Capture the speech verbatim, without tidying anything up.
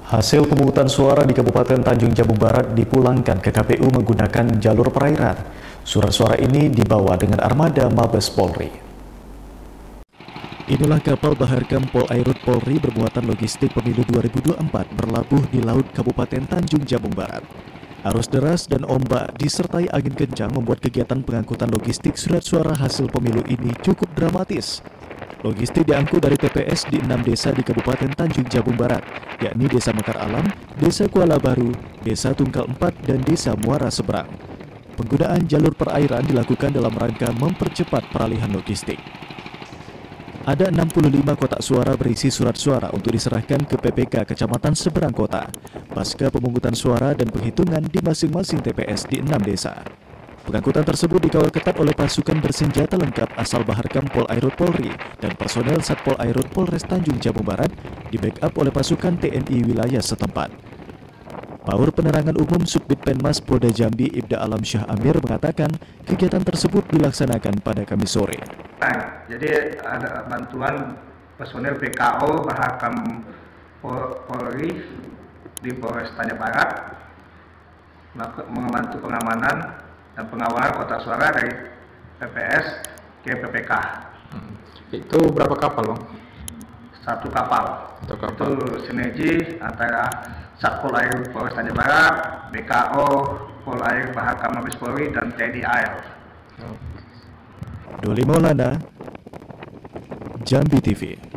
Hasil pemungutan suara di Kabupaten Tanjung Jabung Barat dipulangkan ke K P U menggunakan jalur perairan. Surat suara ini dibawa dengan armada Mabes Polri. Inilah kapal Baharkam Polairut Polri bermuatan logistik pemilu dua ribu dua puluh empat berlabuh di Laut Kabupaten Tanjung Jabung Barat. Arus deras dan ombak disertai angin kencang membuat kegiatan pengangkutan logistik surat suara hasil pemilu ini cukup dramatis. Logistik diangkut dari T P S di enam desa di Kabupaten Tanjung Jabung Barat, yakni Desa Mekar Alam, Desa Kuala Baru, Desa Tungkal Empat, dan Desa Muara Seberang. Penggunaan jalur perairan dilakukan dalam rangka mempercepat peralihan logistik. Ada enam puluh lima kotak suara berisi surat suara untuk diserahkan ke P P K Kecamatan Seberang Kota, pasca pemungutan suara dan penghitungan di masing-masing T P S di enam desa. Pengangkutan tersebut dikawal ketat oleh pasukan bersenjata lengkap asal Baharkam Polairut Polri dan personel Satpol Airut Polres Tanjung Jabung Barat di-backup oleh pasukan T N I wilayah setempat. Paur Penerangan Umum Subdit Penmas Polda Jambi Ibda Alam Syah Amir mengatakan kegiatan tersebut dilaksanakan pada Kamis sore. Nah, jadi ada bantuan personel B K O Baharkam Polri di Polres Tanjung Barat membantu pengamanan dan pengawalan kotak suara dari P P S ke P P K. Hmm. Itu berapa kapal, Bang? Satu kapal. Satu kapal. Itu sinergi antara Satpol Airut Polres Tanjung Barat, B K O Polairut Baharkam Mabes Polri, dan T N I A L. Doli Maulana, Jambi T V.